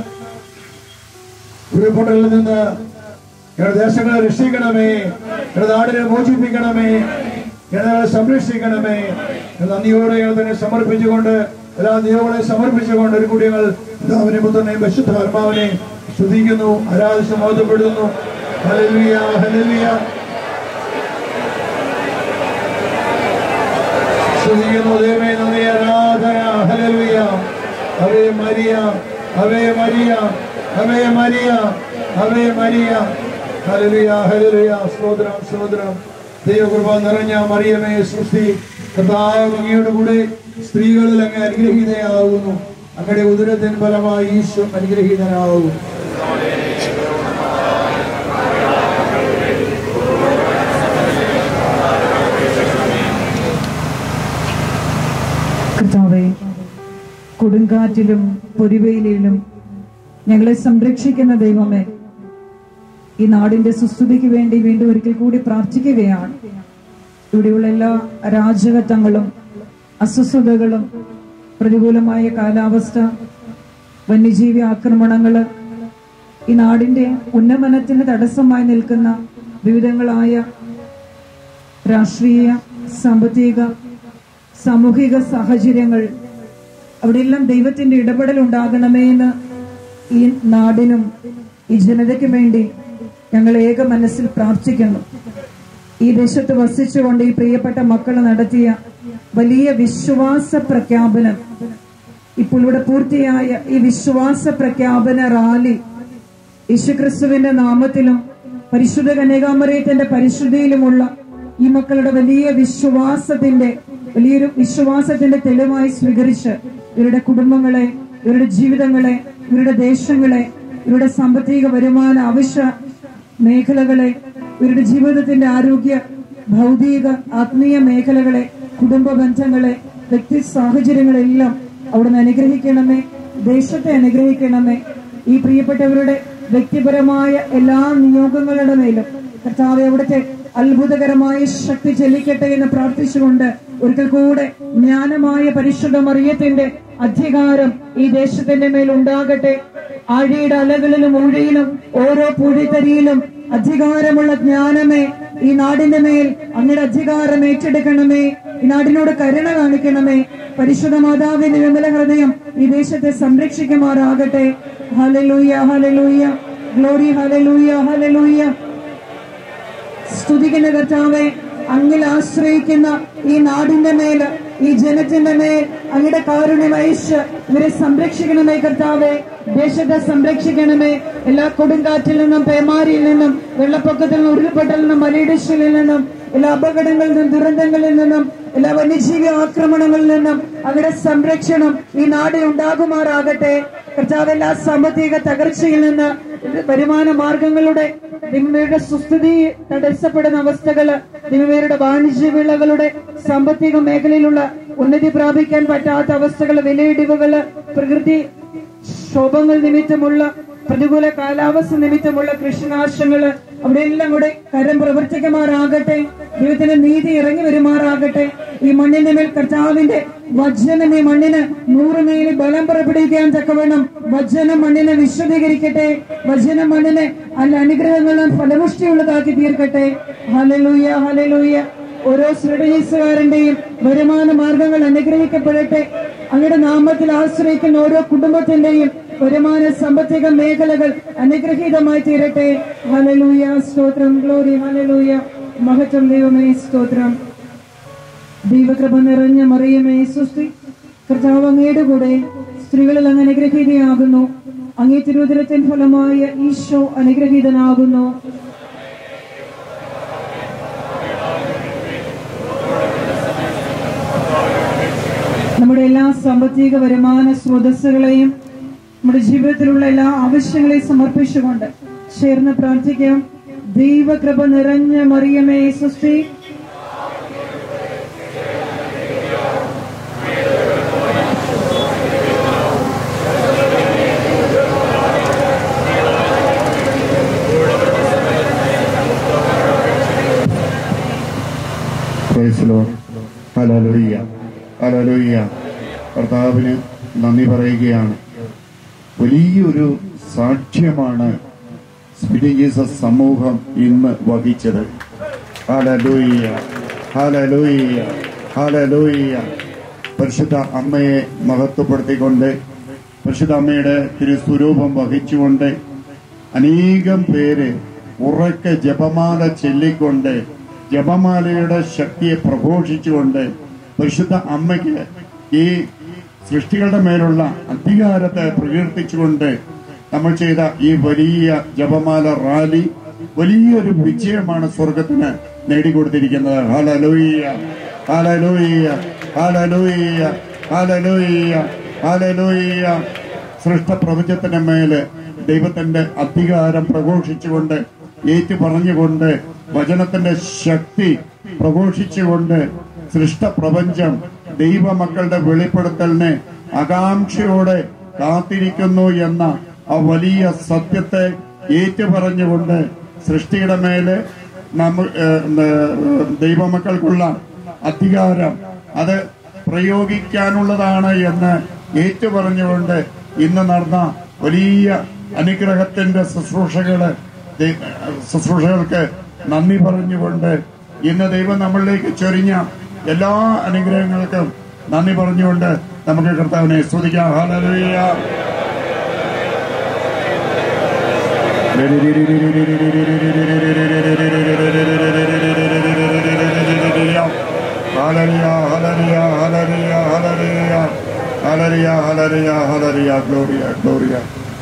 ഉരുൾപൊട്ടലിൽ നിന്ന് ഞങ്ങളുടെ ദേശങ്ങളെ രക്ഷിക്കണമേ, ഞങ്ങളുടെ നാടിനെ മോചിപ്പിക്കണമേ. ഞങ്ങളെ സംരക്ഷിക്കണമേ. നന്ദിയോടെ ഞങ്ങൾ തന്നെ സമർപ്പിച്ചുകൊണ്ട് എല്ലാ നിയോഗങ്ങളെ സമർപ്പിച്ചുകൊണ്ട് ഒരു കൂടി ഞങ്ങൾ പിതാവിനെ പുത്രനെയും പരിശുദ്ധാത്മാവിനെ സ്തുതിക്കുന്നു, ആരാധിച്ച് മഹത്വപ്പെടുത്തുന്നു. ഹല്ലേലൂയ, ഹല്ലേലൂയ. സ്തുതിക്കുന്നു ദൈവമേ, നന്ദി, ആരാധന. ഹല്ലേലൂയ. അവേ മരിയ, അവേ മരിയ, അവേ മരിയ, അവേ മരിയ. ഹല്ലേലൂയ, ഹല്ലേലൂയ. സ്തോത്രം, സ്തോത്രം. ദൈവകൃപ നിറഞ്ഞ മറിയമേ സൃഷ്ടി, കർത്താവ് അങ്ങയുടെ കൂടെ സ്ത്രീകളിൽ അങ്ങ് അനുഗ്രഹീതയാകുന്നു. അങ്ങയുടെ ഉദരത്തിൻ ഫലമായി ഈശോ അനുഗ്രഹീതനാകുന്നു.
കർത്താവേ, കൊടുങ്കാറ്റിലും പൊരിവെയിലും ഞങ്ങളെ സംരക്ഷിക്കുന്ന ദൈവമേ, ഈ നാടിന്റെ സുസ്ഥിതിക്ക് വേണ്ടി വീണ്ടും ഒരിക്കൽ കൂടി പ്രാർത്ഥിക്കുകയാണ്. ഇവിടെയുള്ള എല്ലാ അരാജകത്വങ്ങളും അസ്വസ്ഥതകളും പ്രതികൂലമായ കാലാവസ്ഥ, വന്യജീവി ആക്രമണങ്ങള്, ഈ നാടിന്റെ ഉന്നമനത്തിന് തടസ്സമായി നിൽക്കുന്ന വിവിധങ്ങളായ രാഷ്ട്രീയ, സാമ്പത്തിക, സാമൂഹിക സാഹചര്യങ്ങൾ, അവിടെയെല്ലാം ദൈവത്തിന്റെ ഇടപെടൽ ഉണ്ടാകണമേ എന്ന് ഈ നാടിനും ഈ ജനതയ്ക്കും വേണ്ടി ഞങ്ങൾ ഏക മനസ്സിൽ പ്രാർത്ഥിക്കുന്നു. ഈ ദേശത്ത് വസിച്ചുകൊണ്ട് ഈ പ്രിയപ്പെട്ട മക്കൾ നടത്തിയ വലിയ വിശ്വാസ പ്രഖ്യാപനം, ഇപ്പോൾ ഇവിടെ പൂർത്തിയായ ഈ വിശ്വാസ പ്രഖ്യാപന റാലി യേശുക്രിസ്തുവിന്റെ നാമത്തിലും പരിശുദ്ധ കന്യകാമറിയത്തിന്റെ പരിശുദ്ധിയിലുമുള്ള ഈ മക്കളുടെ വലിയ വിശ്വാസത്തിന്റെ വലിയൊരു വിശ്വാസത്തിന്റെ തെളിവായി സ്വീകരിച്ച് ഇവരുടെ കുടുംബങ്ങളെ, ഇവരുടെ ജീവിതങ്ങളെ, ഇവരുടെ ദേശങ്ങളെ, ഇവരുടെ സാമ്പത്തിക വരുമാന ആവശ്യ മേഖലകളെ, ഇവരുടെ ജീവിതത്തിന്റെ ആരോഗ്യ, ഭൗതിക, ആത്മീയ മേഖലകളെ, കുടുംബ ബന്ധങ്ങളെ, വ്യക്തി സാഹചര്യങ്ങളെല്ലാം അവിടുന്ന് അനുഗ്രഹിക്കണമേ. ദേശത്തെ അനുഗ്രഹിക്കണമേ. ഈ പ്രിയപ്പെട്ടവരുടെ വ്യക്തിപരമായ എല്ലാ നിയോഗങ്ങളുടെ മേലും കർത്താവേ അവിടുത്തെ അത്ഭുതകരമായ ശക്തി ചെലിക്കട്ടെ എന്ന് പ്രാർത്ഥിച്ചുകൊണ്ട് ഒരിക്കൽ കൂടെ ജ്ഞാനമായ പരിശുദ്ധ മറിയത്തിന്റെ അധികാരം ഈ ദേശത്തിന്റെ മേൽ ഉണ്ടാകട്ടെ. ആഴിയുടെ അലകളിലും ഊഴിയിലും ഓരോ പുഴിത്തരിയിലും അധികാരമുള്ള ജ്ഞാനമേ, ഈ നാടിന്റെ മേൽ അങ്ങയുടെ അധികാരം ഏറ്റെടുക്കണമേ. ഈ നാടിനോട് കരുണ കാണിക്കണമേ. പരിശുദ്ധ മാതാവിന്റെ വിമല ഹൃദയം ഈ ദേശത്തെ സംരക്ഷിക്കുമാറാകട്ടെ. ഹല്ലേലൂയ, ഹല്ലേലൂയ, ഗ്ലോറി, ഹല്ലേലൂയ, ഹല്ലേലൂയ. സ്തുതിക്കുന്ന കർത്താവേ, അങ്ങിൽ ആശ്രയിക്കുന്ന ഈ നാടിന്റെ മേൽ, ഈ ജനത്തിന്റെ മേൽ അങ്ങയുടെ കാരുണ്യം അയച്ച് ഇവരെ സംരക്ഷിക്കണമേ കർത്താവേ. ദേശത്തെ സംരക്ഷിക്കണമേ. എല്ലാ കൊടുങ്കാറ്റിൽ നിന്നും, പേമാരിയിൽ നിന്നും, വെള്ളപ്പൊക്കത്തിൽ നിന്നും, ഉരുൾപൊട്ടലിൽ നിന്നും, മലയിടിച്ചിലിൽ നിന്നും, എല്ലാ അപകടങ്ങളിൽ നിന്നും, ദുരന്തങ്ങളിൽ നിന്നും, എല്ലാ വന്യജീവി ആക്രമണങ്ങളിൽ നിന്നും അങ്ങയുടെ സംരക്ഷണം ഈ നാടിൽ ഉണ്ടാകുമാറാകട്ടെ. കർത്താവ്, എല്ലാ സാമ്പത്തിക തകർച്ചയിൽ നിന്ന്, വരുമാന മാർഗങ്ങളുടെ നിമ്മയുടെ സുസ്ഥിതി തടസ്സപ്പെടുന്ന അവസ്ഥകള്, നിമ്മയുടെ വാണിജ്യ വിളകളുടെ സാമ്പത്തിക മേഖലയിലുള്ള ഉന്നതി പ്രാപിക്കാൻ പറ്റാത്ത അവസ്ഥകള്, വിലയിടിവുകള്, പ്രകൃതി ക്ഷോഭങ്ങൾ നിമിത്തമുള്ള, പ്രതികൂല കാലാവസ്ഥ നിമിത്തമുള്ള കൃഷിനാശങ്ങള്, അവിടെയെല്ലാം കൂടെ കരം പ്രവർത്തിക്കുമാറാകട്ടെ. ദൈവത്തിന്റെ നീതി ഇറങ്ങി വരുമാറാകട്ടെ. ഈ മണ്ണിന്റെ മേൽ കർത്താവിന്റെ വചനം ഈ മണ്ണിന് നൂറുമേലി ബലം പുറപ്പെടുവിക്കാൻ തക്കവണ്ണം വചനം മണ്ണിനെ വിശദീകരിക്കട്ടെ. വചനം മണ്ണിനെ അല്ല അനുഗ്രഹങ്ങളും ഫലപുഷ്ടിയുള്ളതാക്കി തീർക്കട്ടെ. ഹല്ലേലൂയ, ഹല്ലേലൂയ. ഓരോ ശ്രേണീസുകാരന്റെയും വരുമാന മാർഗങ്ങൾ അനുഗ്രഹിക്കപ്പെടട്ടെ. അങ്ങയുടെ നാമത്തിൽ ആശ്രയിക്കുന്ന ഓരോ കുടുംബത്തിന്റെയും വരുമാന സാമ്പത്തിക മേഖലകൾ അനുഗ്രഹീതമായി തീരട്ടെ. ഹല്ലേലൂയ, സ്തോത്രം, ഗ്ലോറി, ഹല്ലേലൂയ. മഹത്വം ദൈവമേ, സ്തോത്രം. ദൈവകൃപ നിറഞ്ഞ മറിയമേ സുസ്തി, കർത്താവ് അങ്ങയുടെ കൂടെ സ്ത്രീകളിൽ അങ്ങ് അനുഗ്രഹീതയാകുന്നു. അങ്ങേ തിരുവുദരത്തിൻ ഫലമായ ഈശോ അനുഗ്രഹീതനാകുന്നു. നമ്മുടെ എല്ലാ സാമ്പത്തിക വരുമാന സ്രോതസ്സുകളെയും നമ്മുടെ ജീവിതത്തിലുള്ള എല്ലാ ആവശ്യങ്ങളെയും സമർപ്പിച്ചുകൊണ്ട് ചേർന്ന് പ്രാർത്ഥിക്കാം. ദൈവകൃപ നിറഞ്ഞ മറിയമേ സുസ്തി,
ഹല്ലേലൂയ, ഹല്ലേലൂയ. കർത്താവിന് നന്ദി പറയുകയാണ്. വലിയൊരു സാക്ഷ്യമാണ് സ്പിരിറ്റ് ജീസസ് സമൂഹം ഇന്ന് വഹിച്ചത്. ഹല്ലേലൂയ. ഹല്ലേലൂയ, ഹല്ലേലൂയ. പരിശുദ്ധ അമ്മയെ മഹത്വപ്പെടുത്തിക്കൊണ്ട് പരിശുദ്ധ അമ്മയുടെ തിരുസ്വരൂപം വഹിച്ചുകൊണ്ട് അനേകം പേര് ഉറക്കെ ജപമാല ചൊല്ലിക്കൊണ്ട് ജപമാലയുടെ ശക്തിയെ പ്രഘോഷിച്ചുകൊണ്ട് പരിശുദ്ധ അമ്മയ്ക്ക് ഈ സൃഷ്ടികളുടെ മേലുള്ള അധികാരത്തെ പ്രകീർത്തിച്ചുകൊണ്ട് നമ്മൾ ചെയ്ത ഈ വലിയ ജപമാല റാലി വലിയൊരു വിജയമാണ് സ്വർഗത്തിന് നേടിക്കൊടുത്തിരിക്കുന്നത്. ഹല്ലേലൂയ, ഹല്ലേലൂയ, ഹല്ലേലൂയ, ഹല്ലേലൂയ, ഹല്ലേലൂയ. സൃഷ്ടപ്രപഞ്ചത്തിന്റെ മേല് ദൈവത്തിന്റെ അധികാരം പ്രഘോഷിച്ചുകൊണ്ട് ഏറ്റു പറഞ്ഞുകൊണ്ട് വചനത്തിന്റെ ശക്തി പ്രഘോഷിച്ചുകൊണ്ട് സൃഷ്ടപ്രപഞ്ചം ദൈവമക്കളുടെ വെളിപ്പെടുത്തലിനെ ആകാംക്ഷയോടെ കാത്തിരിക്കുന്നു എന്ന ആ വലിയ സത്യത്തെ ഏറ്റുപറഞ്ഞുകൊണ്ട് സൃഷ്ടിയുടെ മേലെ നമ്മ ദൈവമക്കൾക്കുള്ള അധികാരം അത് പ്രയോഗിക്കാനുള്ളതാണ് എന്ന് ഏറ്റുപറഞ്ഞുകൊണ്ട് ഇന്ന് നടന്ന വലിയ അനുഗ്രഹത്തിന്റെ ശുശ്രൂഷകള് ശുശ്രൂഷകൾക്ക് നന്ദി പറഞ്ഞുകൊണ്ട് ഇന്ന് ദൈവം നമ്മളിലേക്ക് ചൊരിഞ്ഞ എല്ലാ അനുഗ്രഹങ്ങൾക്കും നന്ദി പറഞ്ഞുകൊണ്ട് നമുക്ക് കർത്താവിനെ സ്തുതിക്കാം. ഹല്ലേലൂയ. ഹല്ലേലൂയ, ഹല്ലേലൂയ, ഹല്ലേലൂയ, ഹല്ലേലൂയ, ഹല്ലേലൂയ, ഹല്ലേലൂയ, ഹല്ലേലൂയ. ഗ്ലോറിയ, ഗ്ലോറിയ.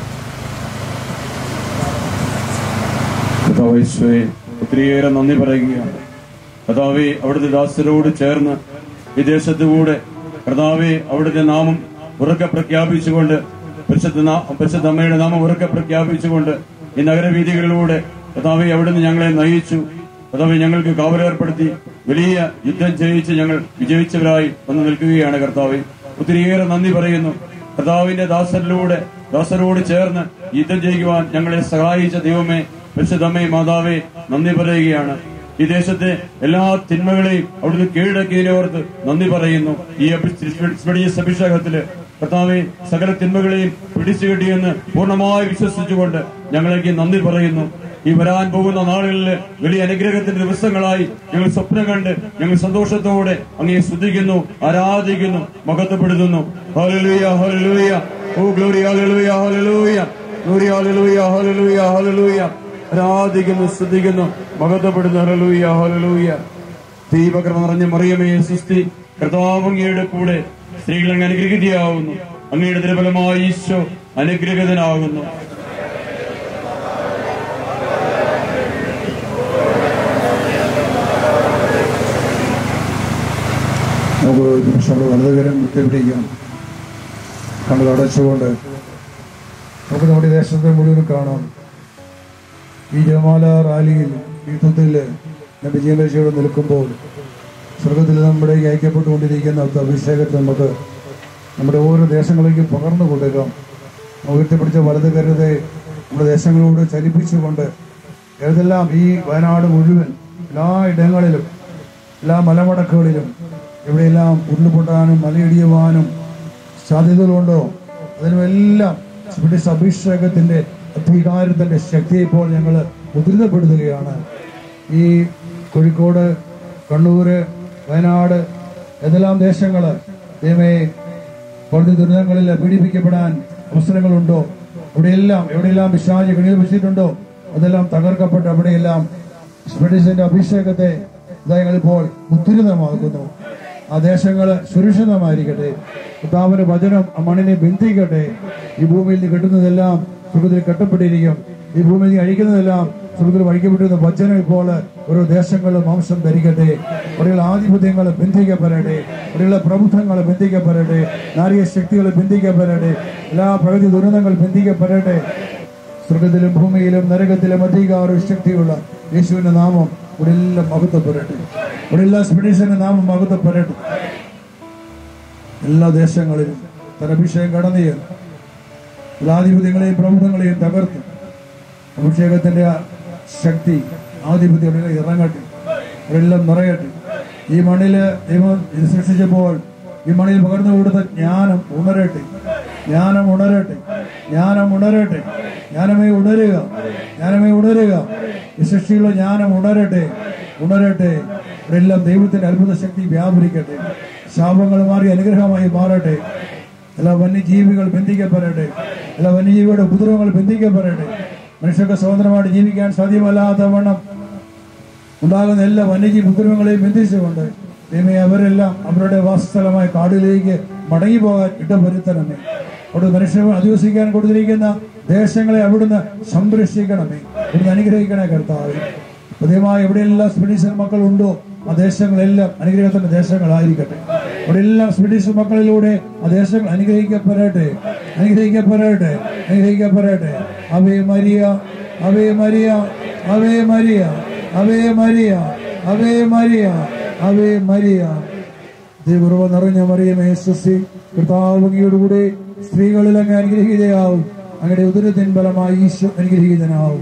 കർത്താവേ, ഒത്തിരിയേറെ നന്ദി പറയുകയാണ്. കർത്താവേ, അവിടുത്തെ ദാസരോട് ചേർന്ന് വിദേശത്തുകൂടെ കർത്താവേ അവിടുത്തെ നാമം ഉറക്കെ പ്രഖ്യാപിച്ചുകൊണ്ട് പരിശുദ്ധ പരിശുദ്ധ അമ്മയുടെ നാമം ഉറക്കെ പ്രഖ്യാപിച്ചുകൊണ്ട് ഈ നഗരവീഥികളിലൂടെ കർത്താവേ അവിടുന്ന് ഞങ്ങളെ നയിച്ചു. കർത്താവേ, ഞങ്ങൾക്ക് കാവലേർപ്പെടുത്തി വലിയ യുദ്ധം ജയിച്ച് ഞങ്ങൾ വിജയിച്ചവരായി വന്ന് നിൽക്കുകയാണ്. കർത്താവേ, ഒത്തിരിയേറെ നന്ദി പറയുന്നു. കർത്താവിന്റെ ദാസരിലൂടെ ദാസരോട് ചേർന്ന് യുദ്ധം ചെയ്യുവാൻ ഞങ്ങളെ സഹായിച്ച ദൈവമേ, പരിശുദ്ധമ്മേ, മാതാവേ, നന്ദി പറയുകയാണ്. ഈ ദേശത്തെ എല്ലാ തിന്മകളെയും അവിടുന്ന് കീഴടക്കിയതിനോർത്ത് നന്ദി പറയുന്നു. ഈ അഭിഷേകത്തില് കർത്താവെ സകല തിന്മകളെയും പിടിച്ചു കെട്ടിയെന്ന് പൂർണ്ണമായി വിശ്വസിച്ചുകൊണ്ട് ഞങ്ങളേക്ക് നന്ദി പറയുന്നു. ഈ വരാൻ പോകുന്ന നാളുകളിൽ വലിയ അനുഗ്രഹത്തിന്റെ ദിവസങ്ങളായി ഞങ്ങൾ സ്വപ്നം കണ്ട് ഞങ്ങൾ സന്തോഷത്തോടെ അങ്ങയെ സ്തുതിക്കുന്നു, ആരാധിക്കുന്നു, മഹത്വപ്പെടുത്തുന്നു. ഹല്ലേലൂയ, ഹല്ലേലൂയ, ഓ ഗ്ലോറി, ഹല്ലേലൂയ, ഹല്ലേലൂയ, ഗ്ലോറി, ഹല്ലേലൂയ, ഹല്ലേലൂയ, ഹല്ലേലൂയ. ആരാധിക്കുന്നു, സ്തുതിക്കുന്നു, മഹത്വപ്പെടുന്നു. Hallelujah, hallelujah. ദൈവകൃപ നിറഞ്ഞ മറിയമേ സുസ്തി, കർത്താവ് അങ്ങയുടെ കൂടെ സ്ത്രീകൾ അങ്ങ് അനുഗ്രഹിതയാവുന്നു. അങ്ങയുടെ ദുർബലമായ ഈശോ അനുഗ്രഹിതനാകുന്നു.
നമുക്ക് ഒരു നിമിഷം അവിടെ വലതുകരം വിട്ടുപിടിക്കാം. കണ്ണുകൾ അടച്ചുകൊണ്ട് നമുക്ക് നമ്മുടെ ദേശത്തെ മുഴുവൻ കാണാം. ഈ ജപമാല റാലിയിൽ യുദ്ധത്തിൽ വിജയലക്ഷ്യോടെ നിൽക്കുമ്പോൾ സ്വർഗത്തിൽ നമ്മുടെ ഐക്യപ്പെട്ടുകൊണ്ടിരിക്കുന്ന അഭിഷേകത്തെ നമുക്ക് നമ്മുടെ ഓരോ ദേശങ്ങളിലേക്കും പകർന്നു കൊടുക്കാം. ഉയർത്തിപ്പിടിച്ച വലത് കരുതെ നമ്മുടെ ദേശങ്ങളോട് ചലിപ്പിച്ചുകൊണ്ട് ഏതെല്ലാം ഈ വയനാട് മുഴുവൻ എല്ലാ ഇടങ്ങളിലും എല്ലാ മലമടക്കുകളിലും എവിടെയെല്ലാം ഉരുളുപൊട്ടാനും മലയിടിയുവാനും സാധ്യതകളുണ്ടോ അതിനുമെല്ലാം ബ്രിട്ടീഷ് അഭിഷേകത്തിന്റെ അധികാരത്തിന്റെ ശക്തിയെ ഇപ്പോൾ ഞങ്ങൾ മുദ്രിതപ്പെടുത്തുകയാണ്. ഈ കോഴിക്കോട്, കണ്ണൂര്, വയനാട് ഏതെല്ലാം ദേശങ്ങള് ദൈവമേ പ്രകൃതി ദുരിതങ്ങളിൽ പീഡിപ്പിക്കപ്പെടാൻ അവസരങ്ങളുണ്ടോ അവിടെയെല്ലാം എവിടെയെല്ലാം പിശാച് കെണിയിൽ വെച്ചിട്ടുണ്ടോ അതെല്ലാം തകർക്കപ്പെട്ട് അവിടെയെല്ലാം ബ്രിട്ടീഷിന്റെ അഭിഷേകത്തെ ഇപ്പോൾ മുദ്രിതമാക്കുന്നു. ആ ദേശങ്ങള് സുരക്ഷിതമായിരിക്കട്ടെ. കർത്താവിന്റെ വചനം ആ മണ്ണിനെ ബന്ധിക്കട്ടെ. ഈ ഭൂമിയിൽ നിന്ന് കെട്ടുന്നതെല്ലാം സ്വർഗ്ഗത്തിൽ കെട്ടപ്പെട്ടിരിക്കും. ഈ ഭൂമിയിൽ നിന്ന് അഴിക്കുന്നതെല്ലാം സ്വർഗ്ഗത്തിൽ അഴിക്കപ്പെട്ടിരുന്ന വചനം ഇപ്പോൾ ഓരോ ദേശങ്ങളും മാംസം ധരിക്കട്ടെ. അവിടെയുള്ള ആധിപത്യങ്ങൾ ബന്ധിക്കപ്പെടട്ടെ. അവിടെയുള്ള പ്രബുദ്ധങ്ങൾ ബന്ധിക്കപ്പെടട്ടെ. നാരിക ശക്തികൾ ബന്ധിക്കപ്പെടട്ടെ. എല്ലാ പ്രകൃതി ദുരന്തങ്ങൾ ബന്ധിക്കപ്പെടട്ടെ. സ്വർഗത്തിലും ഭൂമിയിലും നരകത്തിലും അധികാര ശക്തിയുള്ള യേശുവിന്റെ നാമം ഇവിടെ എല്ലാം മഹത്വപ്പെടട്ടെ. ഇവിടെ എല്ലാ സ്പിരിറ്റിന്റെ നാമം മഹത്വപ്പെടട്ടെ. എല്ലാ ദേശങ്ങളിലും തന്റെ അഭിഷേകം കടന്നു എല്ലാ ആധിപത്യങ്ങളെയും പ്രബുദ്ധങ്ങളെയും തകർത്ത് അഭിഷേകത്തിന്റെ ശക്തി ആധിപത്യം ഇറങ്ങട്ടെ. അവരെല്ലാം നിറയട്ടെ. ഈ മണ്ണില് ദൈവം ഇത് സൃഷ്ടിച്ചപ്പോൾ ഈ മണ്ണിൽ പകർന്നു കൊടുത്ത ജ്ഞാനം ഉണരട്ടെ. ജ്ഞാനം ഉണരട്ടെ. ജ്ഞാനം ഉണരട്ടെ. ജ്ഞാനമേ ഉണരുക. ജ്ഞാനമേ ഉണരുക. ഈ സൃഷ്ടിയുള്ള ജ്ഞാനം ഉണരട്ടെ. ഉണരട്ടെ. ഇവിടെ എല്ലാം ദൈവത്തിന്റെ അത്ഭുത ശക്തി വ്യാപരിക്കട്ടെ. ശാപങ്ങൾ മാറി അനുഗ്രഹമായി മാറട്ടെ. എല്ലാ വന്യജീവികൾ ബന്ധിക്കപ്പെടട്ടെ. എല്ലാ വന്യജീവികളുടെ ഉപദ്രവങ്ങൾ ബന്ധിക്കപ്പെടട്ടെ. മനുഷ്യർക്ക് സ്വതന്ത്രമായിട്ട് ജീവിക്കാൻ സാധ്യമല്ലാത്ത വണ്ണം ഉണ്ടാകുന്ന എല്ലാ വന്യജീവി ഉപദ്രവങ്ങളെയും ബന്ധിച്ചുകൊണ്ട് ദൈവമേ അവരെല്ലാം അവരുടെ വാസസ്ഥലമായ കാടിലേക്ക് മടങ്ങി പോകാൻ ഇടവരുത്തണമേ. അവിടെ മനുഷ്യർ അധിവസിക്കാൻ കൊടുത്തിരിക്കുന്ന ദേശങ്ങളെ അവിടുന്ന് സംരക്ഷിക്കണമേ. ഇവിടുന്ന് അനുഗ്രഹിക്കണേ കർത്താവേ. പുതിയമായി എവിടെയെല്ലാം സ്പിരിച്വൽ മക്കളുണ്ടോ ആ ദേശങ്ങളെല്ലാം അനുഗ്രഹത്തിന്റെ ദേശങ്ങളായിരിക്കട്ടെ. അവിടെയെല്ലാം സ്പിരിച്വൽ മക്കളിലൂടെ ആ ദേശങ്ങൾ അനുഗ്രഹിക്കപ്പെടട്ടെ, അനുഗ്രഹിക്കപ്പെടട്ടെ, അനുഗ്രഹിക്കപ്പെടട്ടെ. അവേ മരിയ, അവേ മരിയ, അവേ മരിയ, അവേ മരിയ, അവേ മരിയ, അവേ മരിയ. ദൈവകൃപ നിറഞ്ഞ മറിയമേ സ്വസ്തി, കർത്താവ് അങ്ങയോടുകൂടെ സ്ത്രീകളിൽ അങ്ങ് അനുഗ്രഹീതയാവും. അങ്ങയുടെ ഉദരത്തിൻ ഫലമായി ഈശോ അനുഗ്രഹീതനാവും.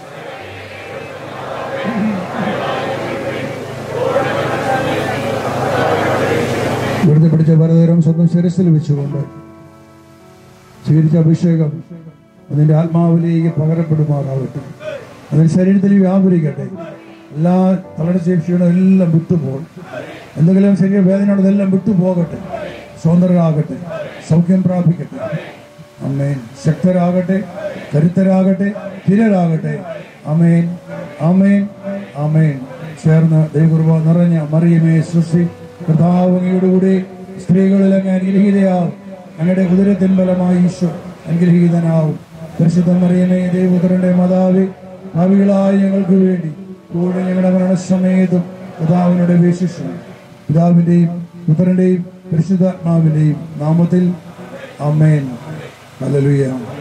വെറുതെ പിടിച്ച പരതരം സ്വന്തം ശിരസിൽ വെച്ചുകൊണ്ട് സ്വീകരിച്ച അഭിഷേകം അതിന്റെ ആത്മാവിലേക്ക് പകരപ്പെടുമാറാവട്ടെ. അതിന് ശരീരത്തിൽ വ്യാപരിക്കട്ടെ. എല്ലാ തളർച്ചയും ക്ഷീണം എല്ലാം വിട്ടുപോകും. എന്തെങ്കിലും ശരീരവേദനയോട് ഇതെല്ലാം വിട്ടുപോകട്ടെ. സ്വതന്ത്രരാകട്ടെ, സൗഖ്യം പ്രാപിക്കട്ടെ. അമേൻ. ശക്തരാകട്ടെ, കരുത്തരാകട്ടെ, ധീരരാകട്ടെ. അമേൻ, അമേൻ, അമേൻ. ചേർന്ന് ദൈവകൃപ നിറഞ്ഞ മറിയമേ സ്വസ്തി, കർത്താവ് അങ്ങയോടുകൂടി സ്ത്രീകളിൽ അങ്ങ് അനുഗ്രഹീതയാവും. അങ്ങയുടെ ഉദരത്തിൻ ഫലമായി ഈശോ അനുഗ്രഹീതനാവും. പരിശുദ്ധ മറിയമേ ദൈവപുത്രന്റെ മാതാവേ, ഭാവികളായ ഞങ്ങൾക്ക് വേണ്ടി കൂടെ ഞങ്ങളുടെ മരണസമയത്തും പിതാവിനോട് അപേക്ഷിച്ചു. പിതാവിന്റെയും പുത്രന്റെയും പരിശുദ്ധാത്മാവിന്റെയും നാമത്തിൽ ആമേൻ. ഹല്ലേലൂയ.